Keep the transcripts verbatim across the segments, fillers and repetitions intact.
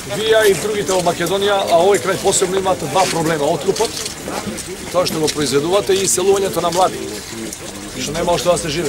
вие и другите во Македонија, а овој крај посебно имате два проблема: откупот, тоа што го произведувате, и иселувањето на млади, што нема што да се живе.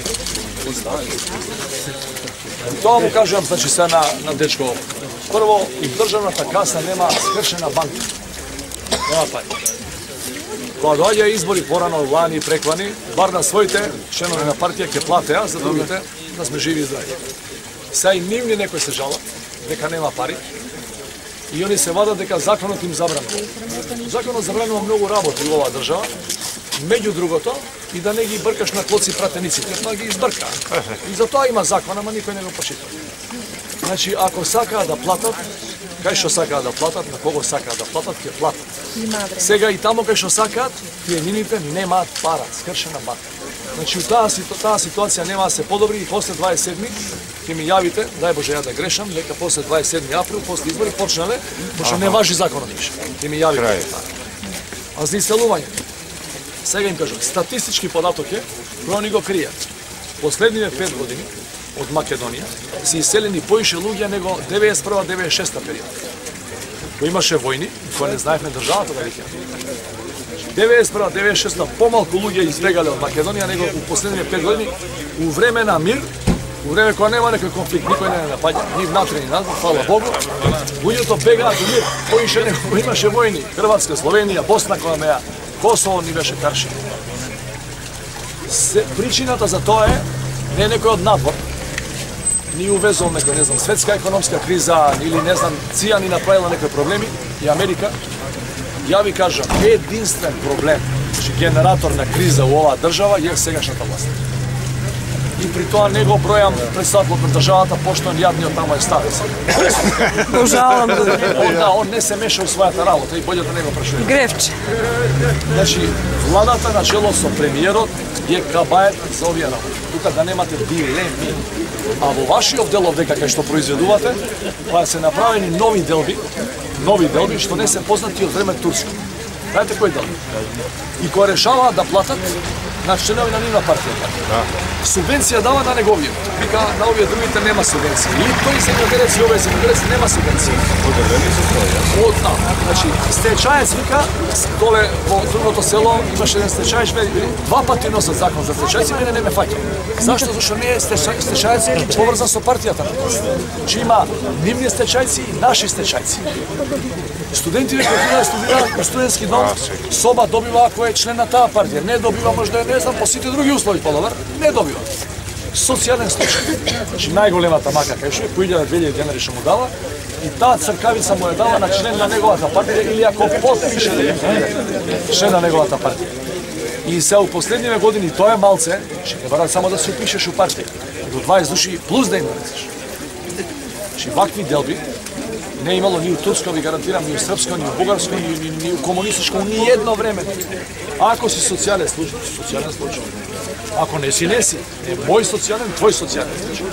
Тоа му кажувам, значи, се на, на дечко. Прво, и државната каса нема скршена банка. Нема пари. Кога доаѓа избори порано, лани и преклани, бар на своите членови на партија ќе платеа, за другите да сме живи и здрави. Сега и нивни некои се жалат дека нема пари и они се вадат дека законот им забранува. Законот забранува многу работи во оваа држава, меѓу другото и да не ги бркаш на клоци пратениците, тоа ги избрка. И за тоа има закон, ама никој не го почита. Значи, ако сакаат да платат, кај што сакаат да платат, на кого сакаат да платат, ќе платат. Сега и таму кај што сакаат, тие нините немаат пара, скршена банка. Значи, таа, таа ситуација нема да се подобри и после дваесет и седми ќе ми јавите, дај Боже ја да грешам, дека после дваесет и седми април, после избори почнале, пошто не важи законот више. Ќе ми јавите. А за иселување, сега им кажам, статистички податок е, кој они го кријат. Последниве пет години од Македонија се иселени поише луѓе него деветдесет и прва деветдесет и шеста период. Кој имаше војни, кој не знаевме државата да веќе. деветдесет и прва деветдесет и шеста помалку луѓе избегале од Македонија него у последниве пет години, у време на мир, у време кога нема некој конфликт, никој не напаѓа, ни внатре ни надвор, фала Богу, луѓето бегаат у мир, поише него имаше војни, Хрватска, Словенија, Босна која меа, Косово ни беше карши. Причината за тоа е не некој од надвор, ни увезол некој, не знам, светска економска криза, или не знам, ЦИА ни направила некои проблеми, и Америка. Ја ви кажам, единствен проблем, значи генератор на криза у оваа држава е сегашната власт. И при тоа не го бројам председателот на државата, пошто он јадниот тамо е старец. Пожалам да. Он, да, он не се меша у својата работа и болje да не го прашува. Гревче. Значи, владата на чело со премиерот е кабајет за овие работи. Тука да немате дилеми. А во вашиот делов дека кај што произведувате, па се направени нови делби, нови делби што не се познати од време турско. Знаете кој делби? И кој решаваат да платат на членови на нивна партија. Субвенција дава на неговиот. Вика на овие другите нема субвенција. И тој земјоделец и овие земјоделеци нема субвенција. Од да, значи стечаец вика доле во другото село имаше еден стечаец, два пати носат закон за стечајци, мене не ме фаќа. Зашто? Зашто не е стечаец поврзан со партијата. Че има нивни стечајци и наши стечајци. Студентите кои студираат во студентски дом, соба добива ако е член на таа партија, не добива можда не знам по сите други услови подобар, не добива. Социјален случај. Значи најголемата мака кај што е по илјада две илјади денари што му дава и таа цркавица му е дава на член на неговата партија или ако потпише член на неговата партија. И се у последниве години тоа е малце, ќе не бара само да се упишеш у партија, до дваесет души плюс да им донесеш. Значи вакви делби не е имало ни у турско, ви гарантирам, ни у српско, ни у бугарско, ни, ни, ни у комунистичко, ни едно време. Ако си социјален случај, социјален случај. Ако не си, не си. Не мој социјален, твој социјален случај.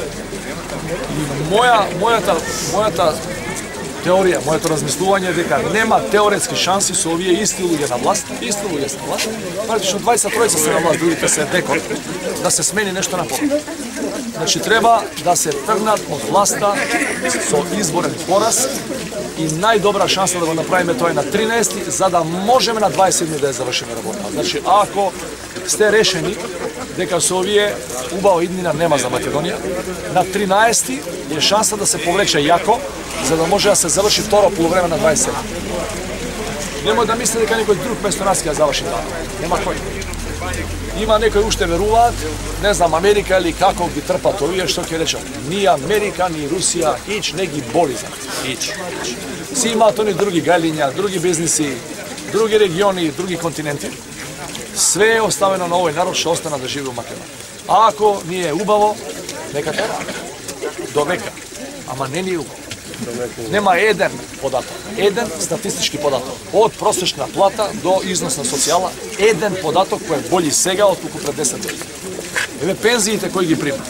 И моја, мојата, мојата теорија, моето размислување е дека нема теоретски шанси со овие исти луѓе на власт, исти луѓе на власт, практично дваесет тројца се на власт, другите се декор, да се смени нешто на побед. Значи треба да се тргнат од власта со изборен пораз и најдобра шанса да го направиме тоа е на тринаесети, за да можеме на дваесет и седми да ја завршиме работа. Значи ако сте решени дека со овие убава иднина нема за Македонија, на тринаесети е шанса да се повлече јако, за да може да се заврши второ полувреме на дваесет и седми. Немој да мислите дека некој друг место нас ќе ја заврши тоа. Нема кој. Има некои уште веруваат, не знам, Америка или како ги трпат овие, што ќе речат. Ни Америка, ни Русија, ич не ги боли за ич. Си имаат они други гајлиња, други бизниси, други региони, други континенти. Све е оставено на овој народ што остана да живе во Македонија. А ако ни е убаво, нека тера. До века. Ама не ни е убаво. Нема еден податок, еден статистички податок, од просечна плата до износ на социјала, еден податок кој е бољи сега од колку пред десет години. Еве пензиите кои ги примат.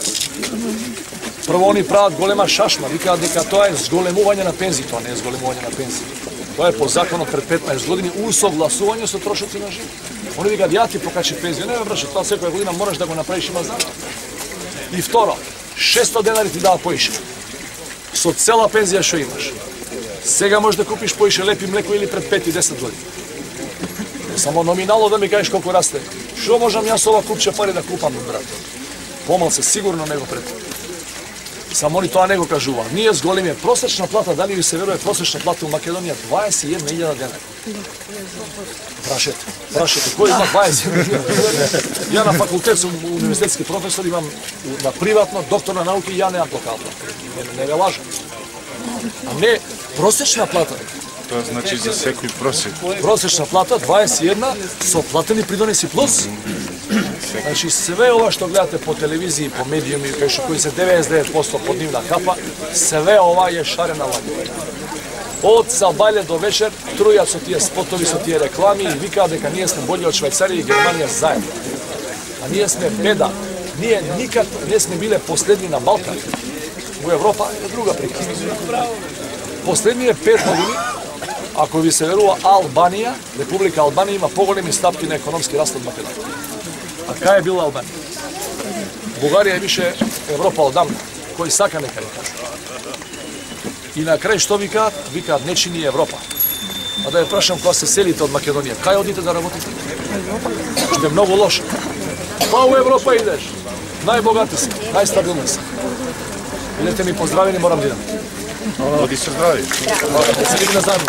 Прво они прават голема шашма, викаат дека тоа е зголемување на пензии, тоа не е зголемување на пензии. Тоа е по законот пред петнаесет години усогласување со трошоци на живот. Они викаат ја ти покачи пензија, не ме браше, тоа секоја година мораш да го направиш, има закон. И второ, шестстотини денари ти дава поише. Со цела пензија што имаш. Сега можеш да купиш поише лепи млеко или пред пет и десет години. Не само номинално да ми кажеш колку расте. Што можам јас ова купче пари да купам, брат? Помалце сигурно него пред. Само ни тоа не го кажува. Ние зголиме просечна плата, дали ви се верува просечна плата у Македонија дваесет и една илјада денари. Прашете, прашете, кој има дваесет и една илјада? Ја на факултет сум универзитетски професор, имам на приватно доктор на науки и ја немам локална. Не, не, не лажам. А не просечна плата. Тоа значи за секој просек. Просечна плата дваесет и една со платени придонеси плюс. Значи све ова што гледате по телевизија, по медиуми, кај што кои се деветдесет и девет проценти под нивна капа, све ова е шарена лаѓа. Од забајле до вечер трујат со тие спотови, со тие реклами и викаат дека ние сме болji од Швајцарија и Германија заедно. А ние сме беда. Ние никад не сме биле последни на Балкан. У Европа е друга прика. Последние пет години, ако ви се верува, Албанија, Република Албанија има поголеми стапки на економски раст од Македонија. А кај е била Албанија? Бугарија е више Европа одамна, кој сака нека ни кажа. И на крај што викаат? Викаат не чини Европа. А да ја прашам кога се селите од Македонија, кај одите да работите? Што е многу лошо. Па у Европа идеш. Најбогати си, најстабилни си. Бидете ми поздравени, морам да идам. Оди се здрави. Да се видиме заедно.